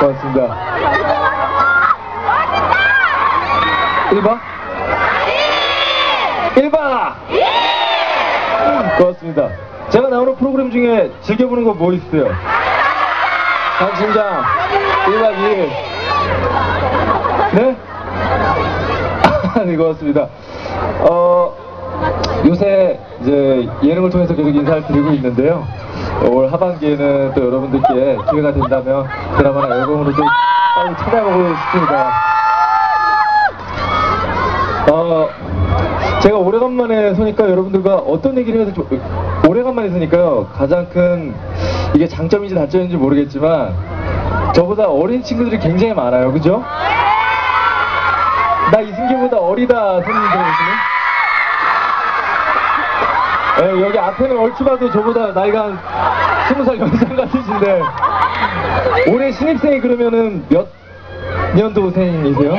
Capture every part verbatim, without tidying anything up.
고맙습니다. 일 번? 일 번! 고맙습니다. 제가 나오는 프로그램 중에 즐겨보는 거 뭐 있어요? 강심장 일 박 이 일. 네? 네, 고맙습니다. 어, 요새 이제 예능을 통해서 계속 인사를 드리고 있는데요. 올 하반기에는 또 여러분들께 기회가 된다면 드라마나 앨범으로 좀 빨리 찾아보고 싶습니다. 어, 제가 오래간만에 서니까 여러분들과 어떤 얘기를 해야 될지, 오래간만에 서니까요, 가장 큰, 이게 장점인지 단점인지 모르겠지만, 저보다 어린 친구들이 굉장히 많아요. 그죠? 나 이승기보다 어리다, 손님들 보시면. 네, 여기 앞에는 얼추 봐도 저보다 나이가 한 스무 살 연상 같으신데, 올해 신입생이 그러면은 몇 년도생이세요?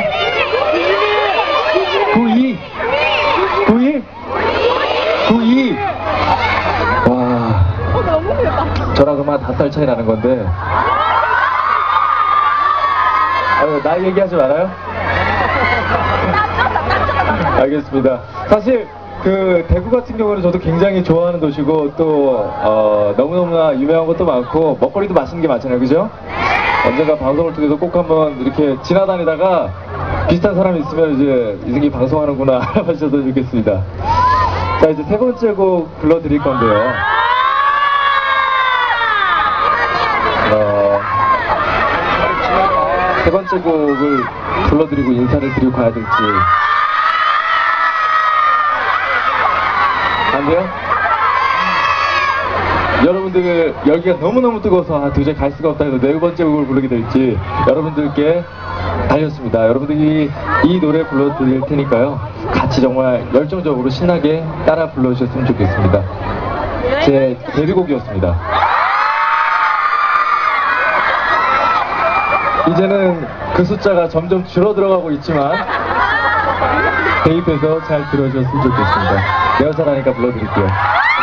구십이? 구십일? 구십이? 와, 저랑 그만 다섯 살 차이 나는 건데. 아유, 나이 얘기하지 말아요? 알겠습니다. 사실 그 대구 같은 경우는 저도 굉장히 좋아하는 도시고, 또 어, 너무너무나 유명한 것도 많고 먹거리도 맛있는 게 많잖아요. 그죠? 언젠가 방송을 통해서 꼭 한번 이렇게 지나다니다가 비슷한 사람이 있으면 이제 이승기 방송하는구나 알아봐주셔도 좋겠습니다. 자, 이제 세 번째 곡 불러드릴 건데요. 어, 세 번째 곡을 불러드리고 인사를 드리고 가야 될지. 안 돼요? 여러분들 열기가 너무너무 뜨거워서 아, 도저히 갈 수가 없다 해서 네 번째 곡을 부르게 될지 여러분들께 달렸습니다. 여러분들이 이 노래 불러드릴 테니까요, 같이 정말 열정적으로 신나게 따라 불러주셨으면 좋겠습니다. 제 데뷔곡이었습니다. 이제는 그 숫자가 점점 줄어들어가고 있지만 대입해서 잘 들어주셨으면 좋겠습니다. 내가 잘하니까 불러드릴게요.